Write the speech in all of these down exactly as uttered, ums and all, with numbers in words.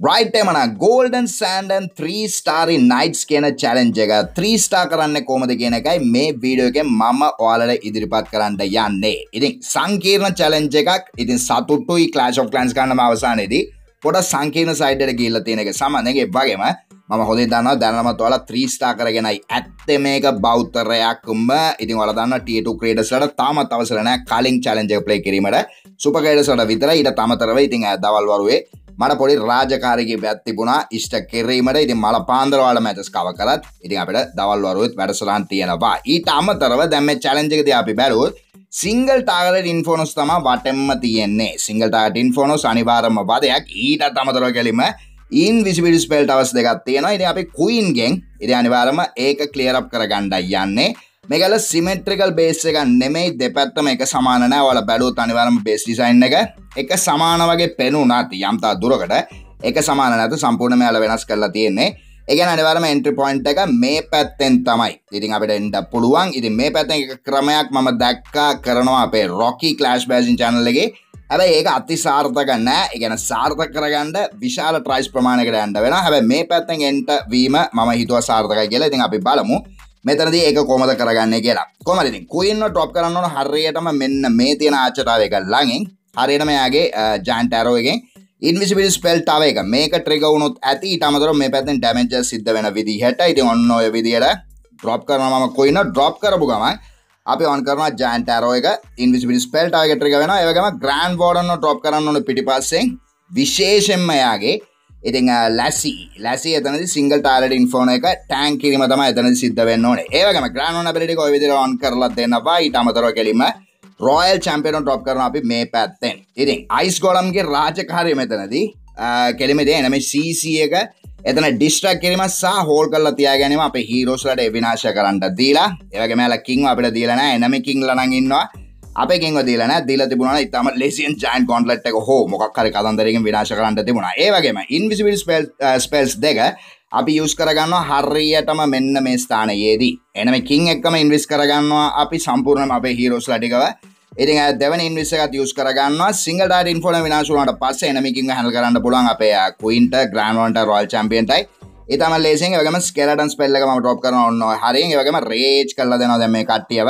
right time ana golden sand and three starry nights කියන challenge එක three star කරන්නේ කොහොමද කියන එකයි මේ වීඩියෝ එකෙන් මම ඔයාලට ඉදිරිපත් කරන්න යන්නේ. ඉතින් සංකීර්ණ challenge එකක්. ඉතින් සතුටුයි Clash of Clans ගන්නම අවසානයේදී පොඩ සංකීර්ණ side එකට ගිහිල්ලා තියෙන එක සමහරවිට ඒ වගේම මම හොඳින් දන්නවා දැනනමත් ඔයාලා three star කරගෙනයි ඇත්තේ මේක බෞතරයක්ම. ඉතින් ඔයාලා දන්නවා tier two creators වලට තාමත් අවසර නැහැ කලින් challenge එක play කිරීමට. super creators වලට විතරයි. ඊට අමතරව ඉතින් දවල් වරුවේ මට පොඩි රාජකාරියක පැත්තක් තිබුණා ඉෂ්ට කිරීමට. ඉතින් මල පාන්දර වල මැචස් කව කරත් ඉතින් අපිට දවල් වරුවෙත් වැඩසටහන් තියෙනවා. ඊට අමතරව දැන් මේ challenge එකදී අපි බැලුවොත් single target infonos තමයි වටෙන්ම තියෙන්නේ. single target infonos අනිවාර්යම වදයක්. ඊට අමතරව ගැලීම invisible spell towers දෙකක් තියෙනවා. ඉතින් අපි queen ගෙන් ඉතින් අනිවාර්යම ඒක clear up කරගන්නයි යන්නේ. මේකල symmetrical base එක නෙමෙයි දෙපැත්තම එක සමාන නැහැ. ඔයාලා බැලුවොත් අනිවාර්යම base design එක එක සමාන වගේ පෙනුණාත් යම් තා දුරකට එක සමාන නැතු සම්පූර්ණයෙන්ම යාලා වෙනස් කරලා තියෙන්නේ. ඒ කියන්නේ අනිවාර්යයෙන්ම entry point එක මේ පැත්තෙන් තමයි. ඉතින් අපිට එන්න පුළුවන්. ඉතින් මේ පැත්තෙන් එක ක්‍රමයක් මම දැක්කා කරනවා අපේ Rocky Clash Bashing channel එකේ. හැබැයි ඒක අතිසාර්ථක නැහැ. ඒ කියන්නේ සාර්ථක කරගන්න විශාල price ප්‍රමාණයකට යන්න වෙනවා. හැබැයි මේ පැත්තෙන් enter වීම මම හිතුවා සාර්ථකයි කියලා. ඉතින් අපි බලමු මෙතනදී ඒක කොහොමද කරගන්නේ කියලා. කොහමද ඉතින් queen එක drop කරන්න ඕන හරියටම මෙන්න මේ තියෙන ආචාරාව එක ළඟින් හරියටම යාගේ giant arrow එකෙන් invisible spell tower එක මේක trigger වුණොත් ඇති. ඊට අමතරව මේ පැත්තෙන් damage සිද්ධ වෙන විදිහට ඉතින් ඔන්න ඔය විදිහට drop කරනවා මම queen එක drop කරපු ගමන් අපි on කරනවා giant arrow එක invisible spell tower එක trigger වෙනවා. ඒ වගේම grand warden එක drop කරන්න ඕන පිටිපස්සෙන් විශේෂයෙන්ම යාගේ ඉතින් lassie lassie එතනදී single target inferno එක tank කිරීම තමයි එතනදී සිද්ධ වෙන්න ඕනේ. ඒ වගේම grand warden ability එක ඔය විදිහට on කරලා දෙනවා. ඊට අමතරව කෙලින්ම Royal Champion drop කරනවා අපි මේ පැත්තෙන්. ඉතින් Ice Golem ගේ රාජකාරිය මෙතනදී කෙලින්ම ඉතින් enemy C C එක එතන distract කිරීම සහ hold කරලා තියා ගැනීම අපේ heroes වලට විනාශ කරන්න දීලා. ඒ වගේම යාලා king අපිට දීලා නැහැ. enemy king ලා නම් ඉන්නවා. අපේ king ව දීලා නැහැ. දීලා තිබුණා නම් ඊටම Legion Giant Gauntlet එක හෝ මොකක් හරි කතන්දරයකින් විනාශ කරන්න තිබුණා. ඒ වගේම invisible spell uh, spells දෙක අපි use කරගන්නවා හරියටම මෙන්න මේ ස්ථානයේදී. enemy king එක්කම invest කරගන්නවා අපි සම්පූර්ණයෙන්ම අපේ heroes ලා ටිකව. ඉතින් දෙවෙනි invest එකත් use කරගන්නවා. single target inferno විනාශ වුණාට පස්සේ enemy king එක handle කරන්න පුළුවන් අපේ queen ට grand warden ට royal champion ටයි. ඒ තමයි ලේසියෙන්. ඒ වගේම skeleton spell එක මම drop කරනවා ඔන්න ඔය හරියෙන්. ඒ වගේම rage කරලා දෙනවා දැන් මේ කට්ටියව.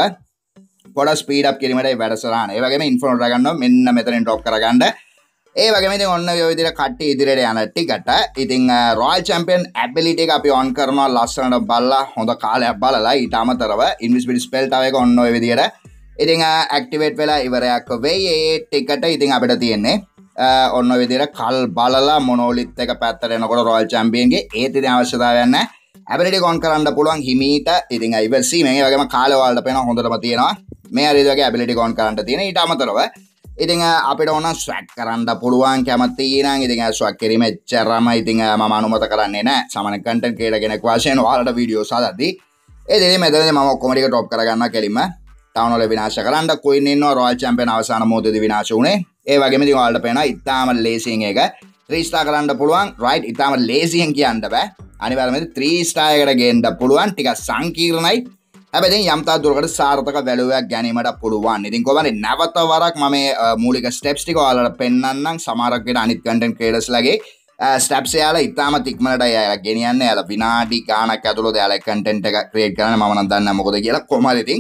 පොඩ ස්පීඩ් අප් කිරීමටයි වැඩසටහන. ඒ වගේම inferno dragon එක මෙන්න මෙතනින් drop කරගන්න. ඒ වගේම ඉතින් ඔන්න ඔය විදිහට කට්ටිය ඉදිරියට යන ටිකට ඉතින් royal champion ability එක අපි on කරනවා ලස්සනට බලලා හොඳ කාලයක් බලලා. ඊට අමතරව invisible spell tower එක ඔන්න ඔය විදිහට ඉතින් activate වෙලා ඉවරයක් වෙයි. ඒ ටිකට ඉතින් අපිට තියෙන්නේ ඔන්න ඔය විදිහට කල් බලලා monolith එක පැත්තට එනකොට royal champion ගේ ඒත් ඉතින් අවශ්‍යතාවයක් නැහැ. ability එක on කරන්න පුළුවන් හිමීට. ඉතින් ඉවසීමෙන් ඒ වගේම කාලය වලට පේන හොඳටම තියෙනවා. මේ හරි වගේ ability එක on කරන්න තියෙන. ඊට අමතරව ඉතින් අපිට ඕන swag කරන්න පුළුවන් කැමති නම් ඉතින් swag කිරීම එච්චරම ඉතින් මම අනුමත කරන්නේ නැහැ. සාමාන්‍ය content creator කෙනෙක් වශයෙන් ඔයාලට වීඩියෝස් හදද්දී ඒ දෙලේ මෙතනදී මම ඔක්කොම ටික drop කරගන්නවා කෙලින්ම. town වල විනාශ කරන්න queen ඉන්නවා. royal champion අවසාන මොහොතේදී විනාශ වුණේ. ඒ වගේම ඉතින් ඔයාලට පේනවා ඉතාම ලේසියෙන් එක three star කරන්න පුළුවන්. right ඉතාම ලේසියෙන් කියන්න බෑ. අනිවාර්යයෙන්ම three star එකකට ගේන්න පුළුවන්. ටිකක් සංකීර්ණයි. හැබැයි දැන් යම් තාක් දුරකට සාර්ථක වැලුවක් ගැනීමට පුළුවන්. ඉතින් කොහොමද නැවත වරක් මම මේ මූලික ස්ටෙප්ස් ටික ඔයාලට පෙන්නන්නම්. සමහරක් විට අනිත් content creators ලගේ ස්ටෙප්ස් යාලා ඉතාම ඉක්මනට යාලා ගෙනියන්නේ. යාලා විනාඩි ගාණක් ඇතුළත යාලා content එක create කරන්න මම නම් දන්නේ නැහැ මොකද කියලා. කොහොමද ඉතින්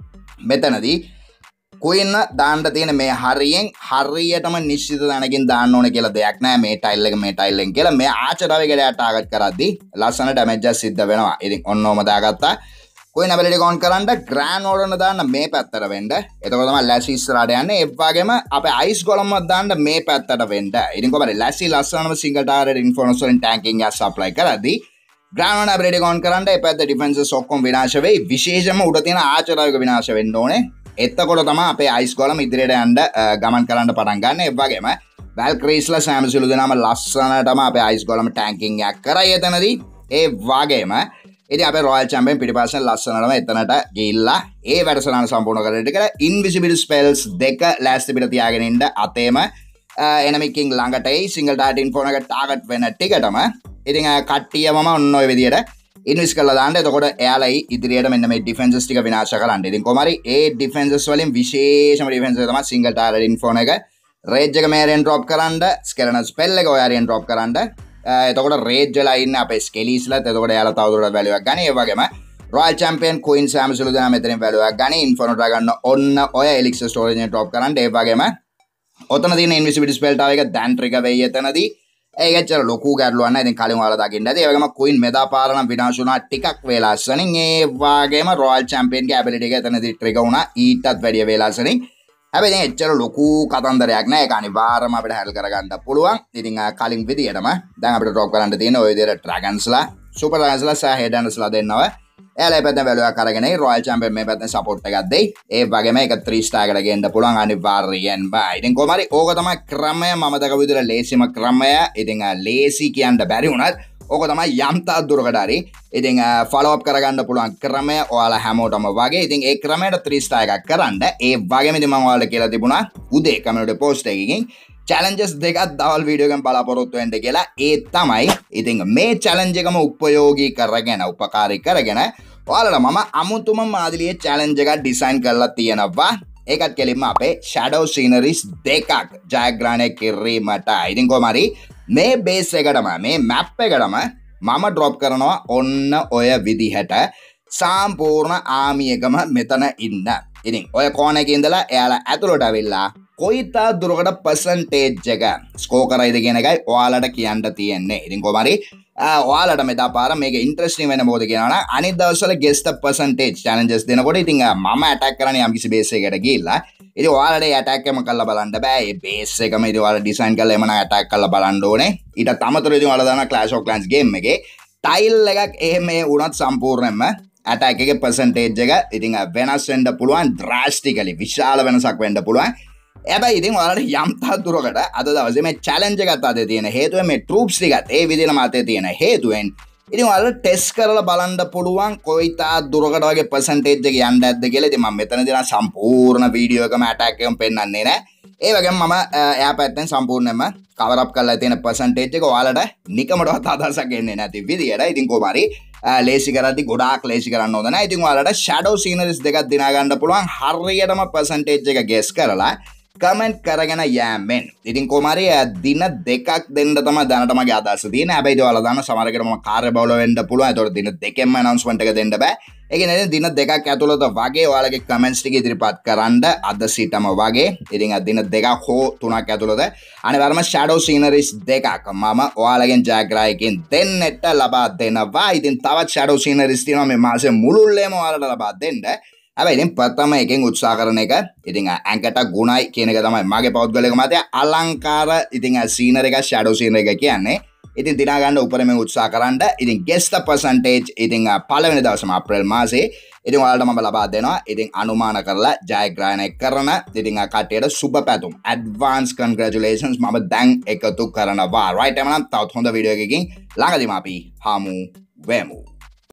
මෙතනදී queen දාන්න තියෙන මේ හරියෙන් හරියටම නිශ්චිත තැනකින් දාන්න ඕනේ කියලා දෙයක් නැහැ. මේ tile එක මේ tile එකෙන් කියලා මේ ආචාරාවේ කියලා ටාගට් කරද්දී ලස්සන damage එක සිද්ධ වෙනවා. ඉතින් ඔන්නෝම දාගත්තා. queen ability on කරන්න grand warden දාන්න මේ පැත්තට වෙන්න. එතකොට තමයි lassie ඉස්සරහට යන්නේ. ඒ වගේම අපේ ice golem එක දාන්න මේ පැත්තට වෙන්න. ඉතින් කොහමද lassie ලස්සනම single target inferno වලින් tanking එක supply කරද්දී grand warden ability on කරන්න ඒ පැත්ත defenses ඔක්කොම විනාශ වෙයි. විශේෂයෙන්ම උඩ තියෙන ආචාරාවක විනාශ වෙන්න ඕනේ. එතකොට තමයි අපේ ice golem ඉදිරියට යන්න ගමන් කරන්න පටන් ගන්න. ඒ වගේම valkyries ලා සෑම සිළු දෙනාම ලස්සනටම අපේ ice golem tanking එක කරයි එතනදී. ඒ වගේම ඉතින් අපේ royal champion පිටිපස්සෙන් ලස්සනටම එතනට ගිහිල්ලා ඒ වැඩසටහන සම්පූර්ණ කරලා ඉතින් invisible spells දෙක last පිට තියාගෙන ඉන්න අතේම enemy king ළඟට ඒ single target inferno එක target වෙන ටිකටම ඉතින් කට්ටියමම ඔන්න ඔය විදියට invest කරලා දාන්න. එතකොට එයාලයි ඉදිරියට මෙන්න මේ defenses ටික විනාශ කරන්න. ඉතින් කොහොම හරි ඒ defenses වලින් විශේෂම defense එක තමයි single target inferno එක. rage එක මෙහෙරෙන් drop කරන්න, skeleton spell එක ඔය හරියෙන් drop කරන්න. එතකොට රේජ් වෙලා ඉන්න අපේ ස්කෙලිස්ලත් එතකොට යාලා තවදුරටත් වැලියු එකක් ගන්න. ඒ වගේම රොයල් චැම්පියන් ක්වීන් සෑම් සුළු දෙනා මෙතනින් වැලියු එකක් ගන්න. ඉන්ෆර්නෝ ඩ්‍රැගන් ඔන්න ඔය එලික්සර් ස්ටෝරේජ් එක ඩ්‍රොප් කරන්න. ඒ වගේම ඔතන තියෙන ඉන්විසිබිලිටි ස්පෙල් ටාව එක දැන් ට්‍රිගර් වෙයි එතනදී. ඒක ඇත්තට ලොකු ගැටලුවක් නෑ. ඉතින් කලින් ඔයාලා දකින්න ඇති. ඒ වගේම ක්වීන් මෙදා පාර නම් විනාශ වුණා ටිකක් වේලාසනින්. ඒ වගේම රොයල් චැම්පියන්ගේ ඇබිලිටි එක එතනදී ට්‍රිගර් වුණා ඊටත් වැඩිය වේලාසනින්. හැබැයි දැන් එච්චර ලොකු කතන්දරයක් නෑ. ඒක අනිවාර්යයෙන්ම අපිට හැල් කරගන්න පුළුවන්. ඉතින් කලින් විදියටම දැන් අපිට ඩ්‍රොප් කරන්න තියෙන ඔය විදියට ඩ්‍රැගන්ස්ලා, සුපර් ඩ්‍රැගන්ස්ලා සහ හෙඩන්ස්ලා දෙන්නව. එයාලා මේ පැත්තෙන් වැලියු එකක් අරගෙන රොයල් චැම්පියන් මේ පැත්තෙන් සපෝට් එකක් දෙයි. ඒ වගේම ඒක three star එකට ගෙන්න පුළුවන් අනිවාර්යයෙන්ම. ඉතින් කොහොම හරි ඕක තමයි ක්‍රමය. මම දකපු විදිහට ලේසිම ක්‍රමය. ඉතින් ලේසි කියන්න බැරි වුණත් ඕක තමයි යම් තාක් දුරකට හරි ඉතින් ෆලෝ අප් කරගන්න පුළුවන් ක්‍රමය ඔයාලා හැමෝටම වගේ. ඉතින් ඒ ක්‍රමයට three star එකක් කරන්න. ඒ වගේම ඉතින් මම ඔයාලට කියලා තිබුණා උදේ කමියුනිටි පෝස්ට් එකකින් challenges දෙකක් දවල් වීඩියෝ එකෙන් බලාපොරොත්තු වෙන්න කියලා. ඒ තමයි ඉතින් මේ challenge එකම උපයෝගී කරගෙන උපකාරී කරගෙන ඔයාලට මම අමුතුම මාදිලියේ challenge එකක් ඩිසයින් කරලා තියෙනවා. ඒකත් කෙලින්ම අපේ shadow sceneries දෙකක් ජයග්‍රහණය කිරීමට. ඉතින් කොහොම හරි මේ බේස් එකටම මේ මැප් එකටම මම ඩ්‍රොප් කරනවා ඔන්න ඔය විදිහට සම්පූර්ණ ආමි එකම මෙතන ඉන්න. ඉතින් ඔය කෝණ එකේ ඉඳලා එයාලා ඇතුළට ඇවිල්ලා කොයිතා දුරකට percentage එක ස්කෝර් කරයිද කියන එකයි ඔයාලට කියන්න තියෙන්නේ. ඉතින් කොහොම හරි ඔයාලට මෙදා පාර මේක ඉන්ට්‍රස්ටිං වෙන මොකද කියනවා නම් අනිත් දවස්වල guess the percentage challenges දෙනකොට ඉතින් මම attack කරන්නේ යම්කිසි බේස් එකකට ගිහිල්ලා ඉතින් ඔයාලට ඒ attack එකම කරලා බලන්න බෑ. ඒ බේස් එකම ඉතින් ඔයාලා ඩිසයින් කරලා එමනම් attack කරලා බලන්න ඕනේ. ඊට අමතරව ඉතින් ඔයාලා දාන Clash of Clans game එකේ tile එකක් එහෙම වුණත් සම්පූර්ණයෙන්ම attack එකේ percentage එක ඉතින් වෙනස් වෙන්න පුළුවන් drastically විශාල වෙනසක් වෙන්න පුළුවන්. හැබැයි ඉතින් ඔයාලට යම් තාක් දුරකට අද දවසේ මේ challenge එකත් අතේ තියෙන හේතුව මේ troops ටිකත් ඒ විදිහටම අතේ තියෙන හේතුවෙන් ඉතින් ඔයාලට ටෙස්ට් කරලා බලන්න පුළුවන් කොයිතා දුරකට වගේ percentage එක යන්න ඇද්ද කියලා. ඉතින් මම මෙතනදී නම් සම්පූර්ණ වීඩියෝ එකම attack එකම පෙන්නන්නේ නැහැ. ඒ වගේම මම එයා පැත්තෙන් සම්පූර්ණයෙන්ම cover up කරලා තියෙන percentage එක ඔයාලට නිකමටවත් අදහසක් එන්නේ නැති විදියට. ඉතින් කොහොම හරි ලේසි කරද්දි ගොඩාක් ලේසි කරන්න ඕන නැහැ. ඉතින් ඔයාලට shadow sceneries දෙකක් දිනා ගන්න පුළුවන් හරියටම percentage එක guess කරලා කමෙන්ට් කරගෙන යෑමෙන්. ඉතින් කොහොම හරි දින දෙකක් දෙන්න තමයි දැනට මගේ අදහස තියෙන්නේ. හැබැයි ඒක ඔයාලා දන්න සමහරකට මම කාර්යබහුල වෙන්න පුළුවන්. ඒතකොට දින දෙකෙන්ම announcement එක දෙන්න බෑ. ඒ කියන්නේ දින දෙකක් ඇතුළත වගේ ඔයාලගේ කමෙන්ට්ස් ටික ඉදිරිපත් කරන්න අද සිටම වගේ. ඉතින් දින දෙකක් හෝ තුනක් ඇතුළත අනිවාර්යයෙන්ම shadow sceneries දෙකක් මම ඔයාලගෙන් ජයග්‍රාහකයන් දෙන්නට ලබා දෙනවා. ඉතින් තවත් shadow sceneries තියෙනවා මේ මාසේ මුළුල්ලේම ඔයාලට ලබා දෙන්න. හැබැයි ඉතින් ප්‍රථම එකෙන් උත්සාහ කරන එක ඉතින් ඇඟට ගුණයි කියන එක තමයි මගේ පෞද්ගලික මතය. අලංකාර ඉතින් සීනර් එක shadow scenery එක කියන්නේ ඉතින් දිනා ගන්න උපරිමයෙන් උත්සාහ කරන්න. ඉතින් guess the percentage ඉතින් පළවෙනි දවසම අප්‍රේල් මාසේ ඉතින් ඔයාලට මම ලබා දෙනවා. ඉතින් අනුමාන කරලා ජයග්‍රහණය කරන ඉතින් කට්ටියට සුබ පැතුම් advance congratulations මම දැන් එකතු කරනවා. right එහෙනම් තවත් හොඳ වීඩියෝ එකකින් ළඟදීම අපි හමු වෙමු.